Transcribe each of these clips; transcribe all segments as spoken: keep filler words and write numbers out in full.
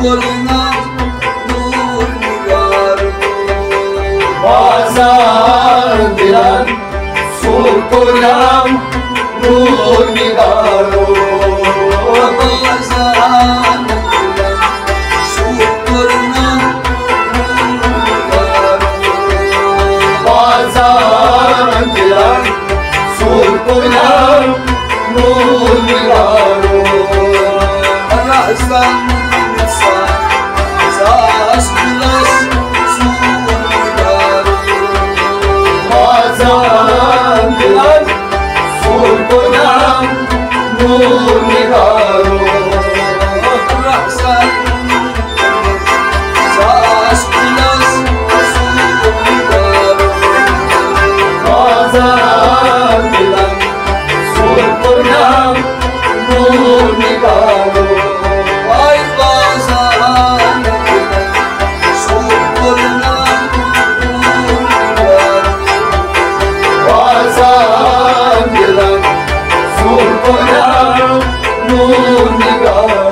Sultanam nur nigar Bazan dilan Sultanam nur nigar Bazan dilan Sultanam nur nigar Bazan dilan Sultanam nur nigar Rahsan insan Sas kulas Sultanam Bazan dilan Sultanam nur nigar Rahsan Sas kulas Sultanam Bazan dilan Sultanam nur nigar Ay bazan Sultanam nur nigar Bazan dilan Sultanam nur nigar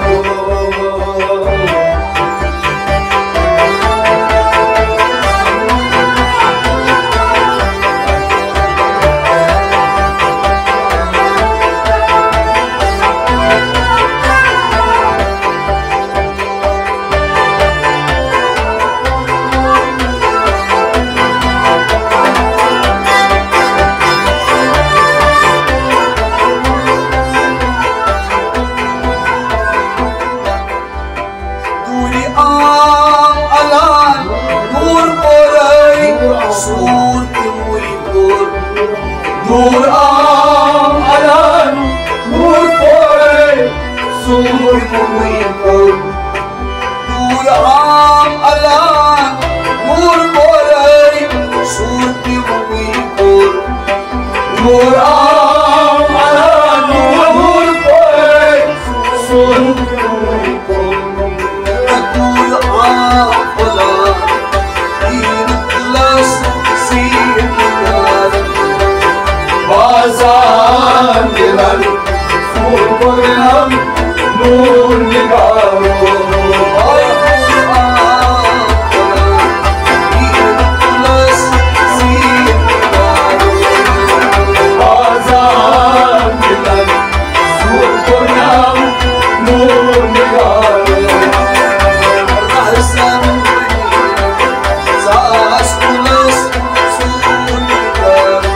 Duri am alan nur porai surti muikur Nur am alan nur porai surti muikur Dur am alan nur porai surti muikur Nur am alan nur porai Sultanam Dur am alan ikhlas sinar Bazan dilan Sultanam nur nigar Ay Kur'an ikhlas sinar Bazan dilan Sultanam nur nigar Rahsan Sas kulas Sultanam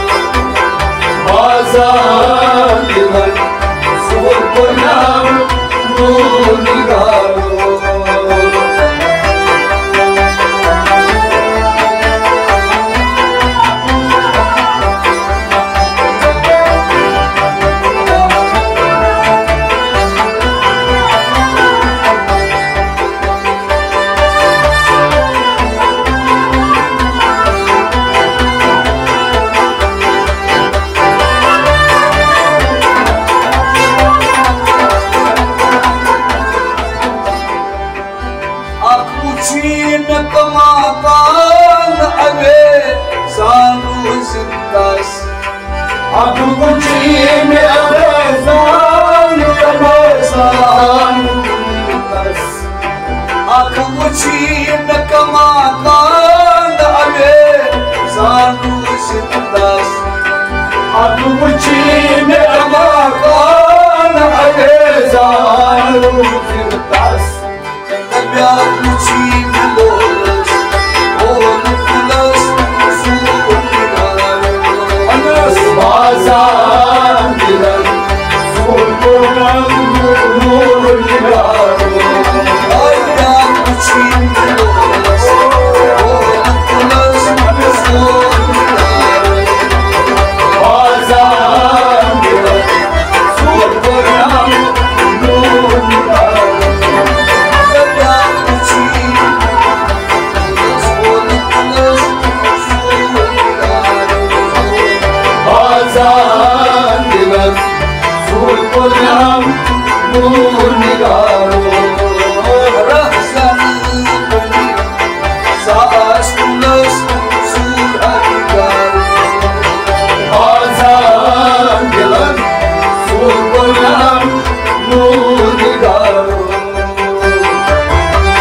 Bazan dilan Sultanam nur nigar Aku cinta kemakan abe sanu zindas Aku kunci meabezan Abezan Aku cinta kemakan abe sanu zindas Aku kunci meabezan Abezan Tapi aku cinta lolas oh kulas sultan Bazan dilan Sultanam nur nigar Ay aku cinta lolas oh kulas sultan Bazan dilan Sultanam nur nigar Bazan dilan Sultanam nur nigar Rahsan Sas kulas Sultan Bazan dilan Sultanam nur nigar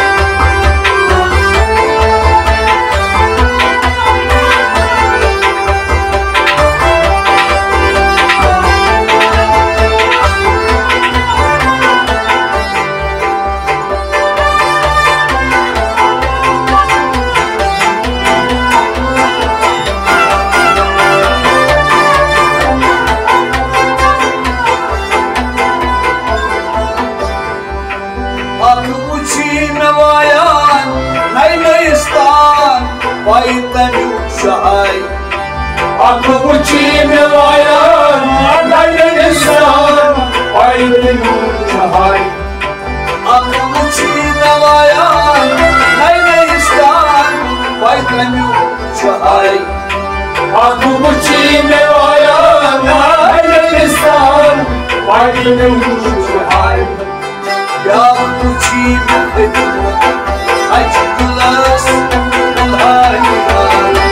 में आया नाइस्तान वाली में मुझे या मुझी में खिदमत अजलास अल्लाह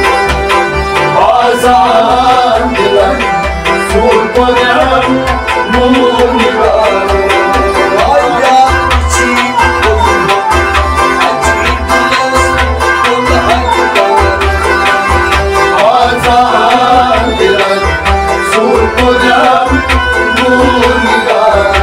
आजान दिलन सूर को नम नूर निगार या मुझी में खिदमत अजलास अल्लाह आजान दिलन सूर को नम नूर निगार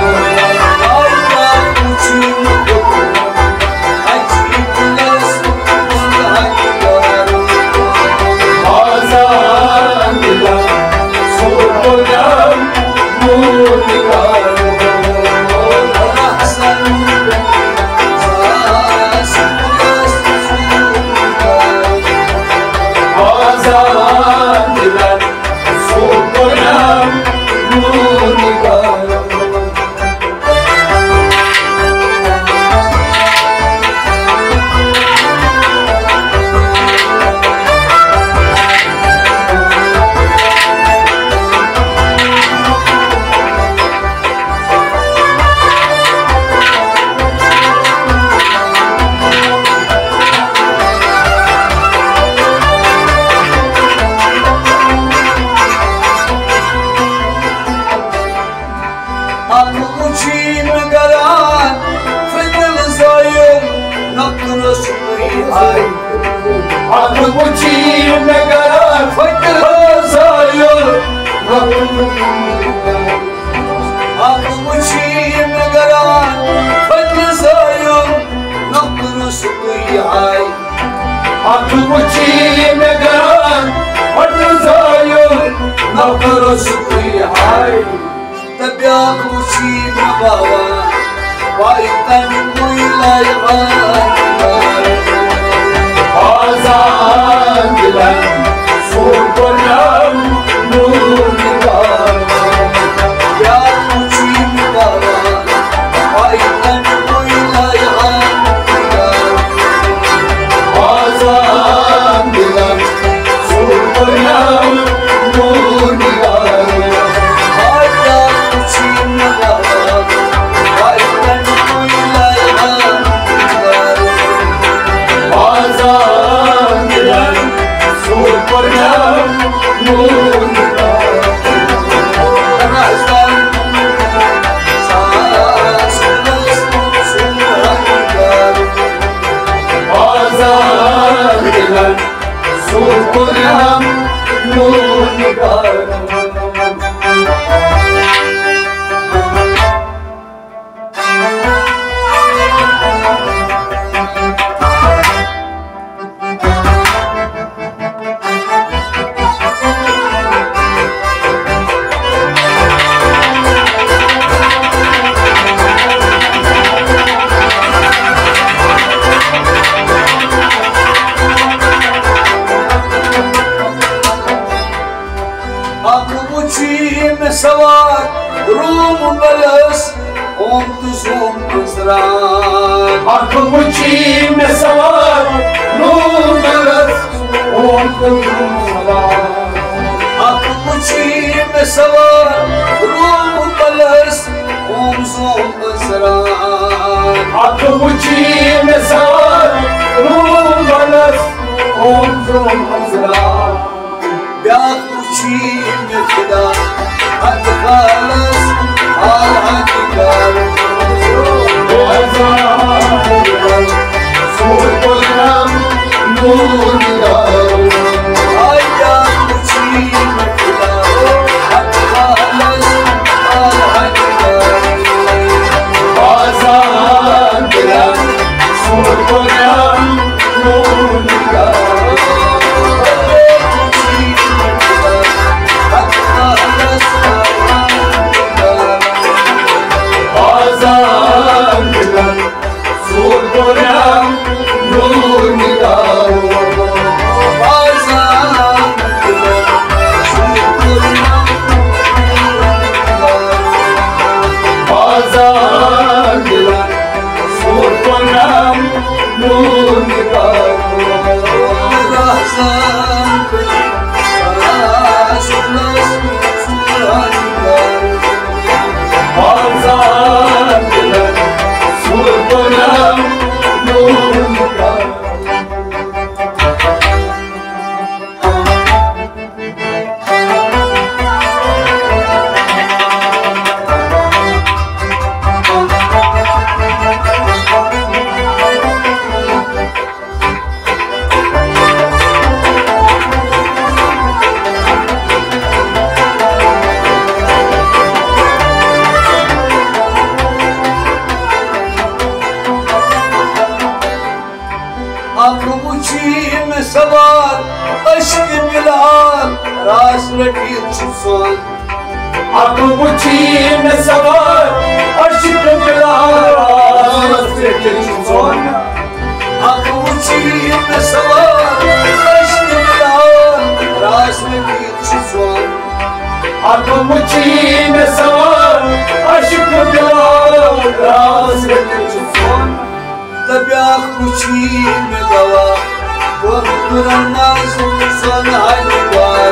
son. Acum cine să văd, aşkım bilara, hasretin son. Acum cine să văd, aşkım bilara, hasretin son. Acum cine să văd, aşkım bilara, hasretin son. Тебя ключами дала, Kur'an'dan sana hadi var.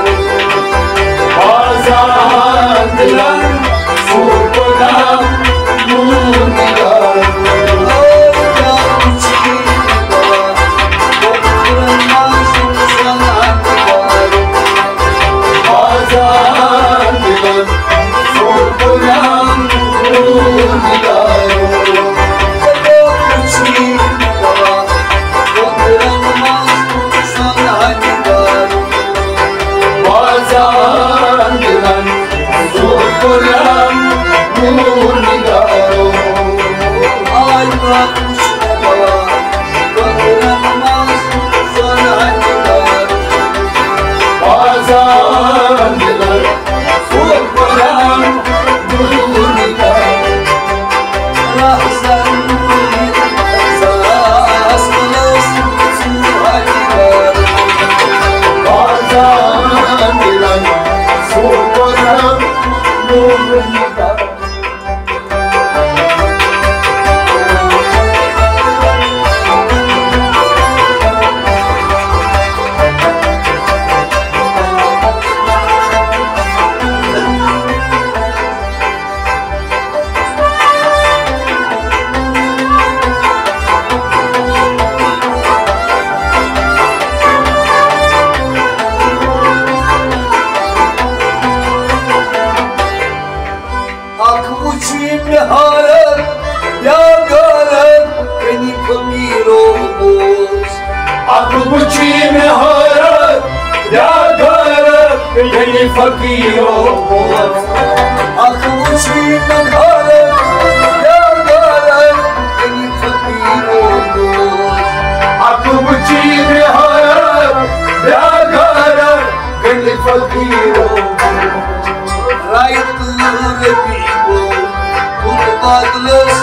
Azan dilan, sultanım, nurnigar. Тебя ключами дала, Kur'an'dan sana hadi var. Azan dilan, sultanım, nurnigar. Fakir olmaz. Akıl uçuyla garip, ya garip, beni fakir olmaz. Akıl uçuyla garip, ya garip, beni fakir olmaz. Rayetli rebi bu, kurbanlı